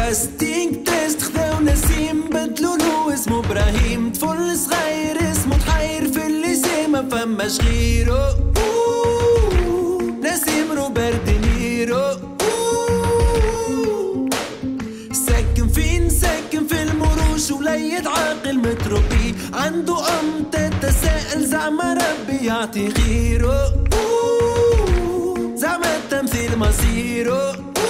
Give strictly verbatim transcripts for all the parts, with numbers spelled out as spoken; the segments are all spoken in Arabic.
كاستينج تيست خذاو نسيم بدلولو اسمه ابراهيم، طفل صغير اسمه تحير في الليسي ما فماش غيرو. نسيم روبرت دينيرو. ساكن فين؟ ساكن في المروش وليد عاقل متروبي، عنده ام تتساءل زعما ربي يعطي خيره، زعما التمثيل مصيره.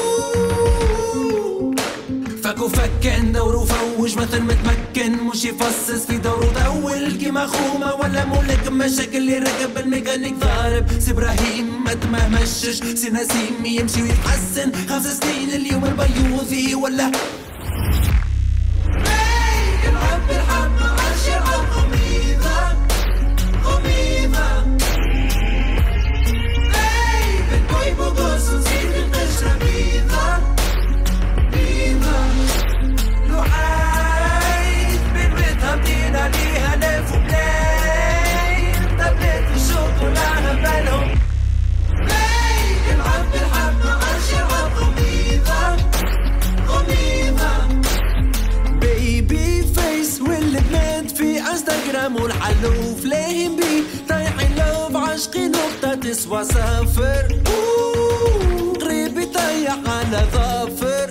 فكو فكن دورو فوج مثل متمكن، مش يفصص في دورو دول كيما خومة ولا مولك مشاكل اللي ركب الميكانيك ضارب. سي ابراهيم ما تمهمشش، سي نسيم يمشي ويتحسن، خمس سنين اليوم البيوضي ولا يلعب بالحب ما عادش يلعب غميضة غميضة. اي بالبوي بوغوس ونزيد القشرة بيضة بيضة. لوحايد بنويتها بدينا ليها لف وبلاي، طبلات الشوكولا بالهم. اي يلعب بالحب ما عادش يلعب غميضة غميضة. بيبي فيس والبنات في انستغرام والحلوف لاهين بيه، طايحين لوف عاشقين نقطة تسوى صفر، قريب يطيح على ظافر.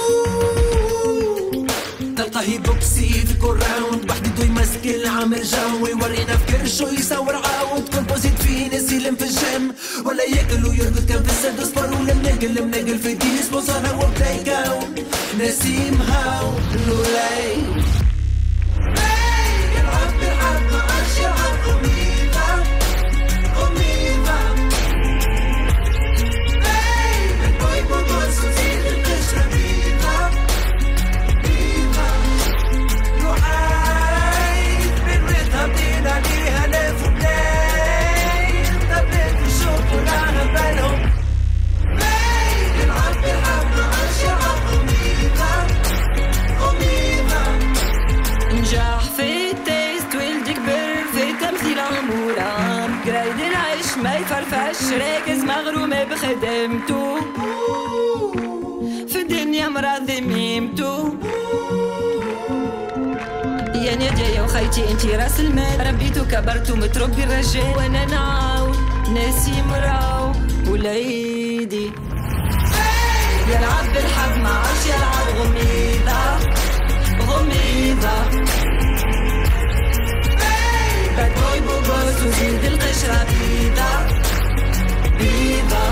تلقاه بوكسي في كل راوند بحديدو يمسك العامر جو، يورينا في كرشو يصور عاود كل بوزيت فيه ناس يلم في الجيم ولا ياكل ويرقد كان في السد سبور ولا منقل منقل في دي سبونسر هو بلاي كاون. نسيم هاو لولاي يلعب بالحب ما عادش يلعب غميضة غميضة. بالبوي بوغوس ونزيد القشرة بيضة بيضة. لوحايد بنويتها بدينا ليها لف وبلاي، طبلات الشوكولا بالهم. يلعب بالحب ما عادش يلعب غميضة غميضة. نجاح في التيست ولدي كبر في تمثيل عمورة، قرايد العيش ما يفرفش راكز مغروم بخدمتو، في الدنيا مراضي ميمتو. يا نادية يا وخيتي انتي راس المال، ربيتو كبرتو متربي الرجال، وانا نعاود نسيم راو وليدي. يلعب بالحب ما عادش يلعب غميضة غميضة. باد بوي بوغوس وزيد القشرة بيضة بيضة.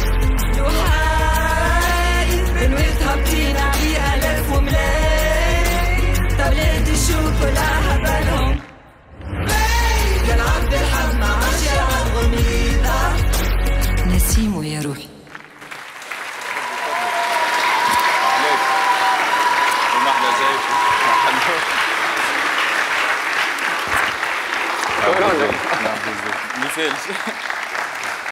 لوحايد بنويتها بدينا عليها لف وملاي، طبلات الشوكولا هبالهم. يلعب بالحب ما عادش يلعب غميضة. نسيم ويا روحي. مثال